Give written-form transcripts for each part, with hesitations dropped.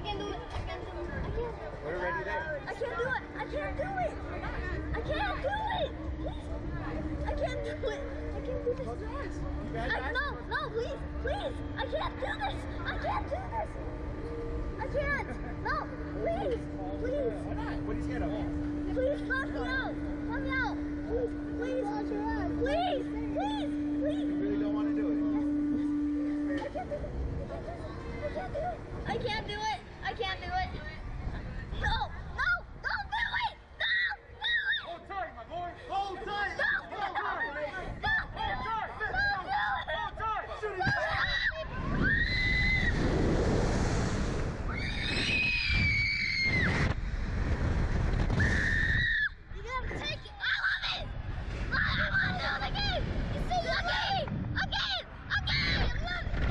can't do it. I can't do it. I can't. We're ready there. I can't do it. I can't do it. I can't do it. Please. I can't do it. I can't do this. No, please. Please. I can't do this. I can't do this. I can't. No, please. Please. Why not? What are you scared of? Please, let me out. Let me out. Please. Please. Please. Please. Please. You really don't want to do it? I can't do it. I can't do it. I can't do it. No, no, don't do it. Don't do it. Hold tight, my boy. Hold tight. Don't do it. Hold tight. Don't do it. Don't do it. Hold tight. Shoot it. You have to take it. I love it. I want to do it again. You see, again. Again. Again. I love it.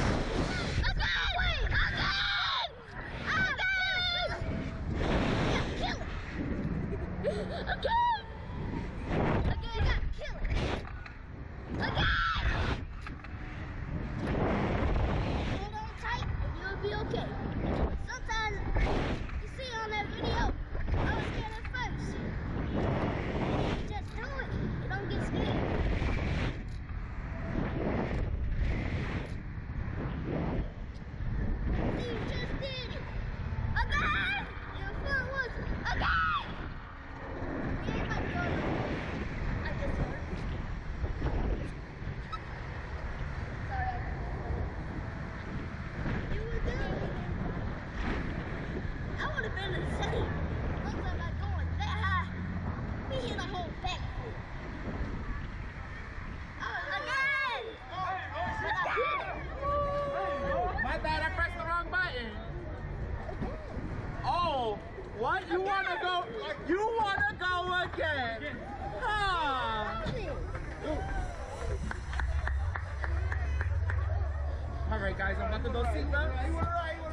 Oh, what? You wanna go? You wanna go again? Huh? All right, guys, I'm about to go see them.